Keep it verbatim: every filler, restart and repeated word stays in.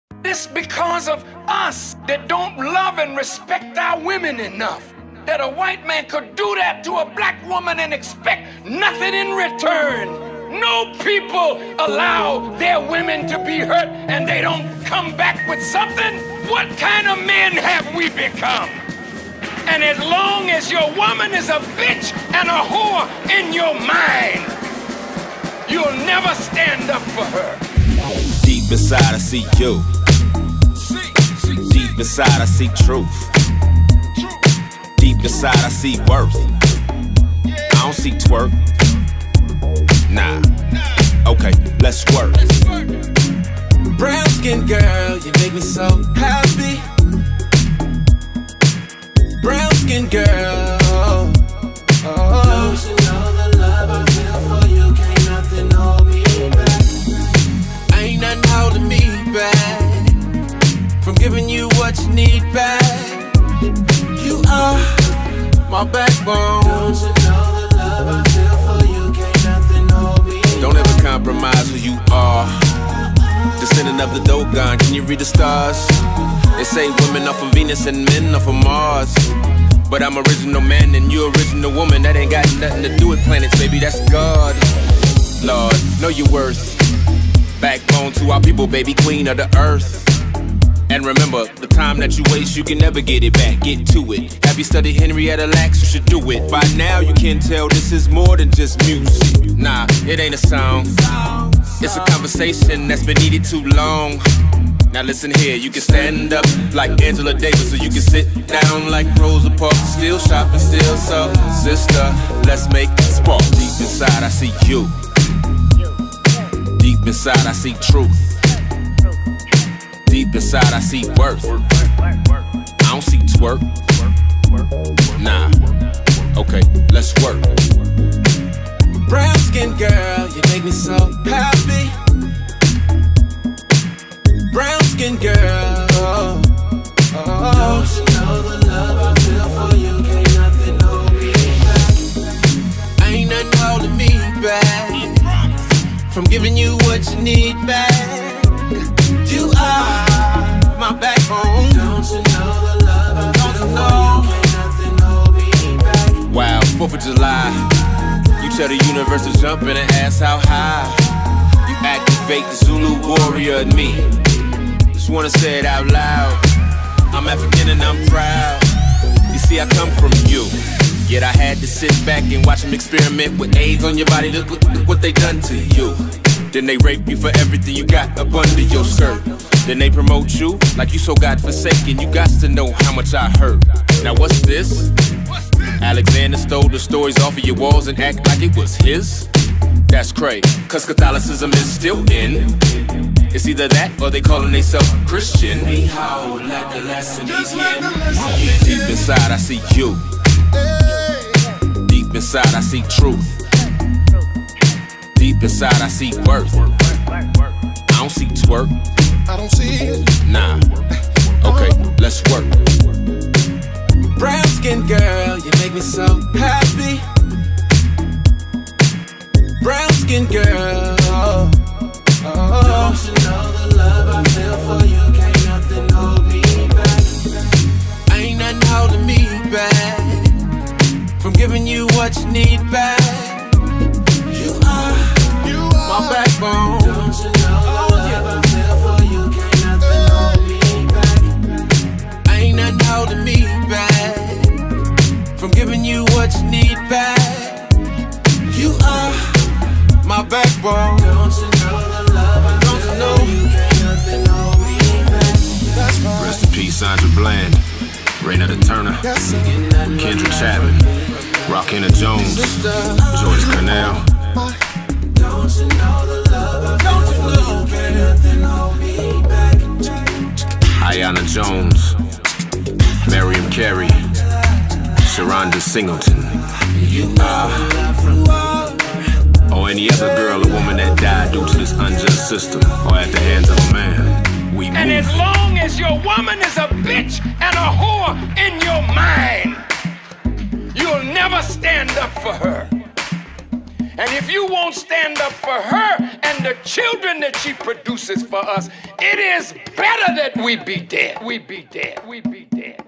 It's because of us that don't love and respect our women enough, that a white man could do that to a black woman and expect nothing in return. No people allow their women to be hurt and they don't come back with something. What kind of men have we become? And as long as your woman is a bitch and a whore in your mind, you'll never stand up for her. Deep inside I see you. Deep inside I see truth. Deep inside I see worth. I don't see twerk. Nah. Okay, let's work. Brown skin girl, you make me so happy. Brown skin girl. Oh. Don't you know the love I feel for you? Can't nothing hold me back. Ain't nothing holding me back from giving you what you need back. You are my backbone. Don't you know the love I feel for you? Can't nothing hold me back. Don't ever compromise who you are. Descendant of the Dogon, can you read the stars? They say women are from Venus and men are from Mars. But I'm original man and you original woman. That ain't got nothing to do with planets, baby, that's God. Lord, know your worth. Backbone to our people, baby, queen of the earth. And remember, the time that you waste, you can never get it back. Get to it. Have you studied Henrietta Lacks? You should do it. By now you can tell this is more than just music. Nah, it ain't a song. It's a conversation that's been needed too long. Now listen here, you can stand up like Angela Davis, or you can sit down like Rosa Parks. Still shopping, still so. Sister, let's make it spark. Deep inside I see you. Deep inside I see truth. Deep inside I see worth. I don't see twerk. Nah. Okay, let's work. Brown skin girl, you make me so happy. Brown skin girl. Oh. Don't you know the love I feel for you? Can't nothing hold me back. Ain't nothing holding me back from giving you what you need back. You are my backbone. Don't you know the love I feel for you? Can't nothing hold me back. Wow, fourth of July. You tell the universe to jump in and ask how high. You activate the Zulu warrior in me. Just wanna say it out loud. I'm African and I'm proud. You see, I come from you. Yet I had to sit back and watch them experiment with AIDS on your body. Look, look, look what they done to you. Then they rape you for everything you got up under your skirt. Then they promote you like you so God-forsaken. You got to know how much I hurt. Now what's this? Alexander stole the stories off of your walls and act like it was his? That's crazy, cause Catholicism is still in. It's either that or they calling themselves Christian. Behold, like the lesson he's in. Deep inside I see you. Deep inside I see truth. Deep inside I see worth. I don't see twerk. I don't see it. Nah. Okay, let's work. Brown skin girl, you make me so happy. Brown skin girl. Oh. Don't you know the love I feel for you? Can't nothing hold me back. Ain't nothing holding me back from giving you what you need back. You are, you are my backbone. Don't you know the love I feel for you? Can't nothing hold me back. Ain't nothing holding me back from giving you what you need back. You are my backbone. Don't you know the love I Don't feel you know? For you? Can't nothing hold me back. That's right. Rest in peace, Sandra Bland, Raynetta Turner, Yes, Kendra Chapman, Raquina Jones, Joyce Cornell. Don't you know the love I feel for you? Can't nothing hold me back. Ayanna Jones, Miriam Carey, Sharonda Singleton. You are, or any other girl or woman that died due to this unjust system or at the hands of a man. We move. And as long as your woman is a bitch and a whore in your mind, you'll never stand up for her. And if you won't stand up for her and the children that she produces for us, it is better that we be dead. We be dead. We be dead.